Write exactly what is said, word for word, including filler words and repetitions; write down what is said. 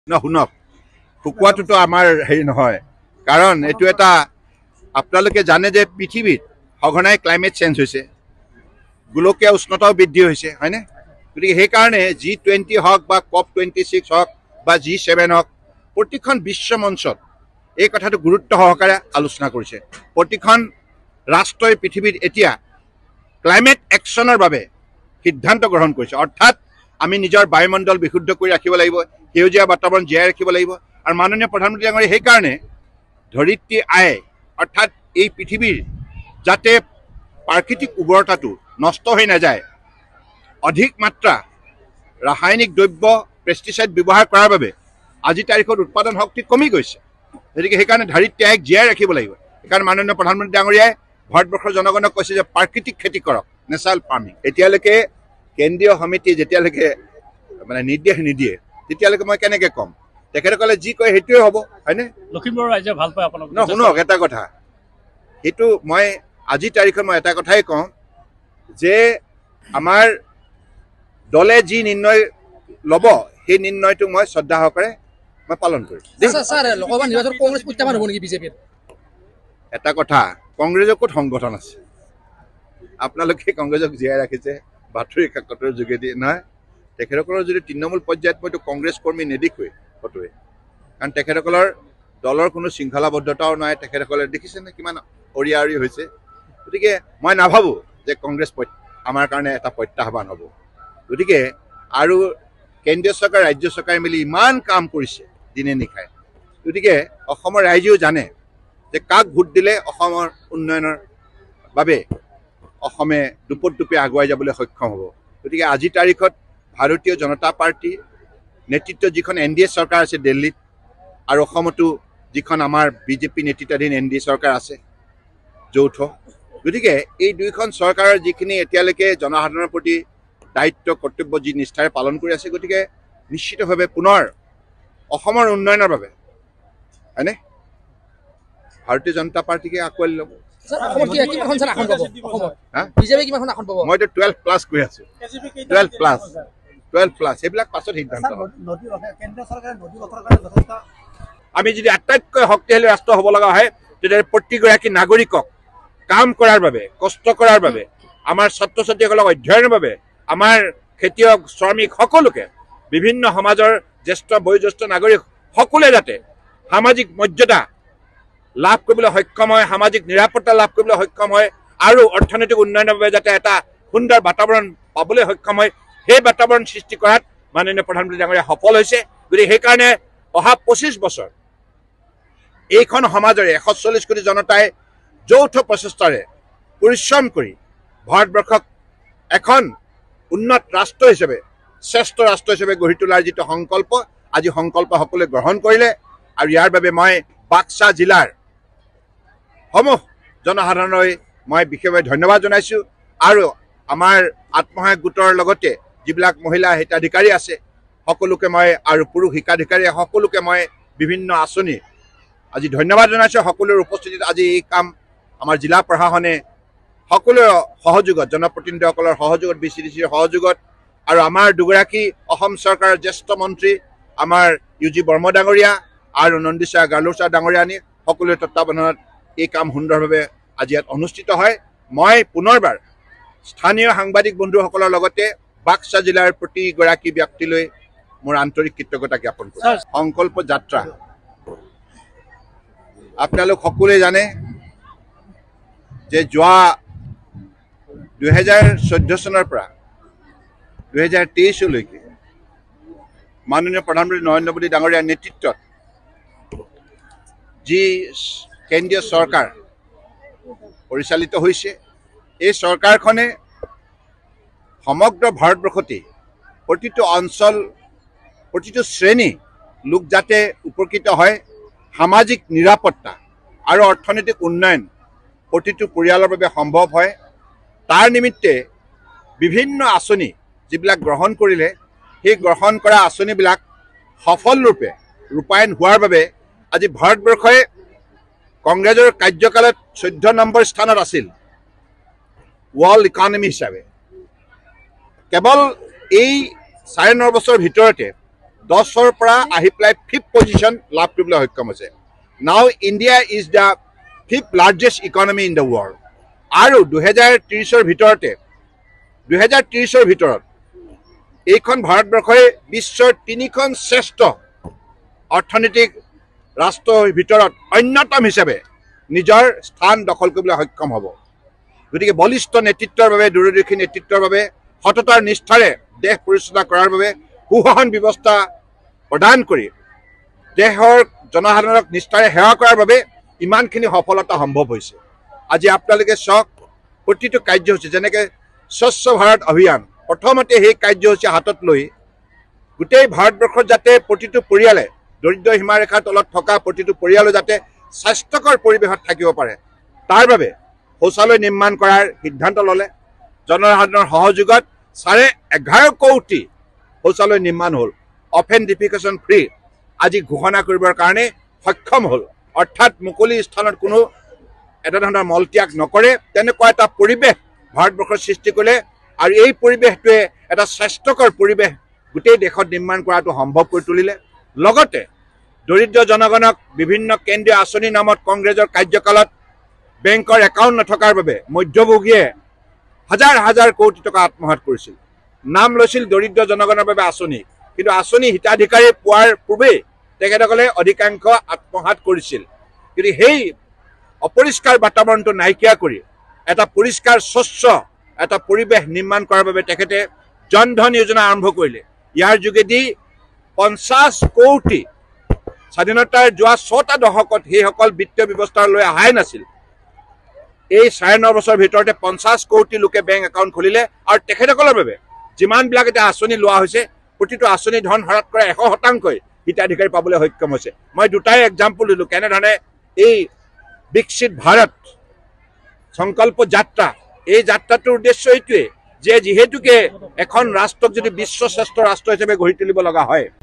ন শুনক শুকুৱাটোতো আমাৰ হেৰি নহয় কাৰণ এইটো এটা আপোনালোকে জানে যে পৃথিৱীত সঘনাই ক্লাইমেট চেঞ্জ হৈছে গোলকীয় উষ্ণতাও বৃদ্ধি হৈছে হয়নে গতিকে সেইকাৰণে জি টুৱেণ্টি হওক বা কপ টুৱেণ্টি ছিক্স হওক বা জি ছেভেন হওক প্ৰতিখন বিশ্ব মঞ্চত এই কথাটো গুৰুত্ব সহকাৰে আলোচনা কৰিছে প্ৰতিখন ৰাষ্ট্ৰই পৃথিৱীত এতিয়া ক্লাইমেট একশ্যনৰ বাবে সিদ্ধান্ত গ্ৰহণ কৰিছে অৰ্থাৎ আমি নিজৰ বায়ুমণ্ডল বিশুদ্ধ কৰি ৰাখিব লাগিব সেউজীয়া বাতাবৰণ জীয়াই ৰাখিব লাগিব আৰু মাননীয় প্ৰধানমন্ত্ৰী ডাঙৰীয়াই সেইকাৰণে ধৰিত্ৰী আই অৰ্থাৎ এই পৃথিৱীৰ যাতে প্ৰাকৃতিক উৰ্বৰতাটো নষ্ট হৈ নাযায় অধিক মাত্ৰা ৰাসায়নিক দ্ৰব্য পেষ্টিচাইড ব্যৱহাৰ কৰাৰ বাবে আজি তাৰিখত উৎপাদন শক্তি কমি গৈছে গতিকে সেইকাৰণে ধৰিত্ৰী আইক জীয়াই ৰাখিব লাগিব সেইকাৰণে মাননীয় প্ৰধানমন্ত্ৰী ডাঙৰীয়াই ভাৰতবৰ্ষৰ জনগণক কৈছে যে প্ৰাকৃতিক খেতি কৰক নেচাৰেল ফাৰ্মিং এতিয়ালৈকে কেন্দ্ৰীয় সমিতি যেতিয়ালৈকে মানে নিৰ্দেশ নিদিয়ে তেতিয়ালৈকে মই কেনেকৈ ক'ম তেখেতসকলে যি কয় সেইটোৱে হ'ব হয়নে লখিমপুৰৰ ৰাইজে ভাল পায় আপোনাক ন শুনক এটা কথা সেইটো মই আজি তাৰিখত মই এটা কথাই কওঁ যে আমাৰ দলে যি নিৰ্ণয় ল'ব সেই নিৰ্ণয়টো মই শ্ৰদ্ধা সহকাৰে মই পালন কৰিম এটা কথা কংগ্ৰেছৰ ক'ত সংগঠন আছে আপোনালোকে কংগ্ৰেছক জীয়াই ৰাখিছে বাতৰি কাকতৰ যোগেদি নহয় তেখেতসকলৰ যদি তৃণমূল পৰ্যায়ত মইতো কংগ্ৰেছ কৰ্মী নেদেখোৱে কতোৱে কাৰণ তেখেতসকলৰ দলৰ কোনো শৃংখলাবদ্ধতাও নাই তেখেতসকলে দেখিছেনে কিমান অৰিয়া অৰি হৈছে গতিকে মই নাভাবোঁ যে কংগ্ৰেছ আমাৰ কাৰণে এটা প্ৰত্যাহ্বান হ'ব গতিকে আৰু কেন্দ্ৰীয় চৰকাৰ ৰাজ্য চৰকাৰে মিলি ইমান কাম কৰিছে দিনে নিশাই গতিকে অসমৰ ৰাইজেও জানে যে কাক ভোট দিলে অসমৰ উন্নয়নৰ বাবে অসমে দুপত দুপে আগুৱাই যাবলৈ সক্ষম হ'ব গতিকে আজিৰ তাৰিখত ভাৰতীয় জনতা পাৰ্টি নেতৃত্ব যিখন এন ডি এ চৰকাৰ আছে দিল্লীত আৰু অসমতো যিখন আমাৰ বিজেপি নেতৃত্বাধীন এন ডি এ চৰকাৰ আছে যৌথ গতিকে এই দুইখন চৰকাৰৰ যিখিনি এতিয়ালৈকে জনসাধাৰণৰ প্ৰতি দায়িত্ব কৰ্তব্য যি নিষ্ঠাৰে পালন কৰি আছে গতিকে নিশ্চিতভাৱে পুনৰ অসমৰ উন্নয়নৰ বাবে হয়নে ভাৰতীয় জনতা পাৰ্টিকে আঁকোৱালি ল'ব মইতো টুৱেলভ প্লাছ কৈ আছো টুৱেলভ প্লাছ টুৱেলভ প্লাছ সেইবিলাক পাছত সিদ্ধান্ত আমি যদি আটাইতকৈ শক্তিশালী ৰাষ্ট্ৰ হ'ব লগা হয় তেতিয়া প্ৰতিগৰাকী নাগৰিকক কাম কৰাৰ বাবে কষ্ট কৰাৰ বাবে আমাৰ ছাত্ৰ ছাত্ৰীসকলক অধ্যয়নৰ বাবে আমাৰ খেতিয়ক শ্ৰমিক সকলোকে বিভিন্ন সমাজৰ জ্যেষ্ঠ বয়োজ্যেষ্ঠ নাগৰিক সকলোৱে যাতে সামাজিক মৰ্যাদা লাভ কৰিবলৈ সক্ষম হয় সামাজিক নিৰাপত্তা লাভ কৰিবলৈ সক্ষম হয় আৰু অৰ্থনৈতিক উন্নয়নৰ বাবে যাতে এটা সুন্দৰ বাতাবৰণ পাবলৈ সক্ষম হয় সেই বাতাবৰণ সৃষ্টি কৰাত মাননীয় প্ৰধানমন্ত্ৰী ডাঙৰীয়া সফল হৈছে গতিকে সেইকাৰণে অহা পঁচিছ বছৰ এইখন সমাজৰে এশ চল্লিছ কোটি জনতাই যৌথ প্ৰচেষ্টাৰে পৰিশ্ৰম কৰি ভাৰতবৰ্ষক এখন উন্নত ৰাষ্ট্ৰ হিচাপে শ্ৰেষ্ঠ ৰাষ্ট্ৰ হিচাপে গঢ়ি তোলাৰ যিটো সংকল্প আজি সংকল্প সকলোৱে গ্ৰহণ কৰিলে আৰু ইয়াৰ বাবে মই বাক্সা জিলাৰ সমূহ জনসাধাৰণলৈ মই বিশেষভাৱে ধন্যবাদ জনাইছোঁ আৰু আমাৰ আত্মসহায়ক গোটৰ লগতে যিবিলাক মহিলা হিতাধিকাৰী আছে সকলোকে মই আৰু পুৰুষ হিতাধিকাৰী সকলোকে মই বিভিন্ন আঁচনি আজি ধন্যবাদ জনাইছোঁ সকলোৰে উপস্থিতিত আজি এই কাম আমাৰ জিলা প্ৰশাসনে সকলোৰে সহযোগত জনপ্ৰতিনিধিসকলৰ সহযোগত বি চি ডি চিৰ সহযোগত আৰু আমাৰ দুগৰাকী অসম চৰকাৰৰ জ্যেষ্ঠ মন্ত্ৰী আমাৰ ইউ জি বৰ্মা ডাঙৰীয়া আৰু নন্দিছা গালোচা ডাঙৰীয়া আনি সকলোৰে তত্বাৱধানত এই কাম সুন্দৰভাৱে আজি ইয়াত অনুষ্ঠিত হয় মই পুনৰবাৰ স্থানীয় সাংবাদিক বন্ধুসকলৰ লগতে বাক্সা জিলাৰ প্ৰতিগৰাকী ব্যক্তিলৈ মোৰ আন্তৰিক কৃতজ্ঞতা জ্ঞাপন কৰিছোঁ সংকল্প যাত্ৰা আপোনালোক সকলোৱে জানে যে যোৱা দুহেজাৰ চৈধ্য চনৰ পৰা দুহেজাৰ তেইছলৈকে মাননীয় প্ৰধানমন্ত্ৰী নৰেন্দ্ৰ মোদী ডাঙৰীয়াৰ নেতৃত্বত যি কেন্দ্ৰীয় চৰকাৰ পৰিচালিত হৈছে এই চৰকাৰখনে সমগ্ৰ ভাৰতবৰ্ষতে প্ৰতিটো অঞ্চল প্ৰতিটো শ্ৰেণী লোক যাতে উপকৃত হয় সামাজিক নিৰাপত্তা আৰু অৰ্থনৈতিক উন্নয়ন প্ৰতিটো পৰিয়ালৰ বাবে সম্ভৱ হয় তাৰ নিমিত্তে বিভিন্ন আঁচনি যিবিলাক গ্ৰহণ কৰিলে সেই গ্ৰহণ কৰা আঁচনিবিলাক সফলৰূপে ৰূপায়ণ হোৱাৰ বাবে আজি ভাৰতবৰ্ষই কংগ্ৰেছৰ কাৰ্যকালত চৈধ্য নম্বৰ স্থানত আছিল ৱৰ্ল্ড ইকনমি হিচাপে কেৱল এই চাৰে ন বছৰৰ ভিতৰতে দহৰ পৰা আহি পেলাই ফিফ্থ পজিশ্যন লাভ কৰিবলৈ সক্ষম হৈছে। Now India is the fifth largest economy in the world. আৰু দুহেজাৰ ত্ৰিছৰ ভিতৰতে দুহেজাৰ ত্ৰিছৰ ভিতৰত এইখন ভাৰতবৰ্ষই বিশ্বৰ তিনিখন শ্ৰেষ্ঠ অৰ্থনৈতিক ৰাষ্ট্ৰৰ ভিতৰত অন্যতম হিচাপে নিজৰ স্থান দখল কৰিবলৈ সক্ষম হ'ব। গতিকে বলিষ্ঠ নেতৃত্বৰ বাবে, দূৰদৰ্শী নেতৃত্বৰ বাবে, সততাৰ নিষ্ঠাৰে দেশ পৰিচালনা কৰাৰ বাবে সুশাসন ব্যৱস্থা প্ৰদান কৰি দেশৰ জনসাধাৰণক নিষ্ঠাৰে সেৱা কৰাৰ বাবে ইমানখিনি সফলতা সম্ভৱ হৈছে। আজি আপোনালোকে চাওক, প্ৰতিটো কাৰ্যসূচী যেনেকৈ স্বচ্ছ ভাৰত অভিযান, প্ৰথমতে সেই কাৰ্যসূচী হাতত লৈ গোটেই ভাৰতবৰ্ষত যাতে প্ৰতিটো পৰিয়ালে, দৰিদ্ৰ সীমাৰেখাৰ তলত থকা প্ৰতিটো পৰিয়ালে যাতে স্বাস্থ্যকৰ পৰিৱেশত থাকিব পাৰে, তাৰ বাবে শৌচালয় নিৰ্মাণ কৰাৰ সিদ্ধান্ত ল'লে। জনসাধাৰণৰ সহযোগত চাৰে এঘাৰ কোটি শৌচালয় নিৰ্মাণ হ'ল। অপেন ডিফিকেশ্যন ফ্ৰী আজি ঘোষণা কৰিবৰ কাৰণে সক্ষম হ'ল। অৰ্থাৎ মুকলি স্থানত কোনো এটা ধৰণৰ মলত্যাগ নকৰে, তেনেকুৱা এটা পৰিৱেশ ভাৰতবৰ্ষৰ সৃষ্টি কৰিলে। আৰু এই পৰিৱেশটোৱে এটা স্বাস্থ্যকৰ পৰিৱেশ গোটেই দেশত নিৰ্মাণ কৰাটো সম্ভৱ কৰি তুলিলে। লগতে দৰিদ্ৰ জনগণক বিভিন্ন কেন্দ্ৰীয় আঁচনিৰ নামত কংগ্ৰেছৰ কাৰ্যকালত বেংকৰ একাউণ্ট নথকাৰ বাবে মধ্যভোগীয়ে হাজাৰ হাজাৰ কোটি টকা আত্মসাৎ কৰিছিল। নাম লৈছিল দৰিদ্ৰ জনগণৰ বাবে আঁচনি, কিন্তু আঁচনি হিতাধিকাৰী পোৱাৰ পূৰ্বেই তেখেতসকলে অধিকাংশ আত্মসাৎ কৰিছিল। কিন্তু সেই অপৰিষ্কাৰ বাতাবৰণটো নাইকিয়া কৰি এটা পৰিষ্কাৰ স্বচ্ছ এটা পৰিৱেশ নিৰ্মাণ কৰাৰ বাবে তেখেতে জন ধন যোজনা আৰম্ভ কৰিলে। ইয়াৰ যোগেদি পঞ্চাছ কোটি স্বাধীনতাৰ যোৱা ছটা দশকত সেইসকল বিত্তীয় ব্যৱস্থা লৈ অহাই নাছিল। এই চাৰে ন বছৰৰ ভিতৰতে পঞ্চাছ কোটি লোকে বেংক একাউণ্ট খুলিলে। আৰু তেখেতসকলৰ বাবে যিমানবিলাক এতিয়া আঁচনি লোৱা হৈছে, প্ৰতিটো আঁচনি ধন হ্ৰাস কৰা এশ শতাংশই হিতাধিকাৰী পাবলৈ সক্ষম হৈছে। মই দুটাই এক্সাম্পল দিলোঁ কেনেধৰণে এই বিকশিত ভাৰত সংকল্প যাত্ৰা, এই যাত্ৰাটোৰ উদ্দেশ্য এইটোৱে যে যিহেতুকে এখন ৰাষ্ট্ৰক যদি বিশ্ব শ্ৰেষ্ঠ ৰাষ্ট্ৰ হিচাপে গঢ়ি তুলিব লগা হয়,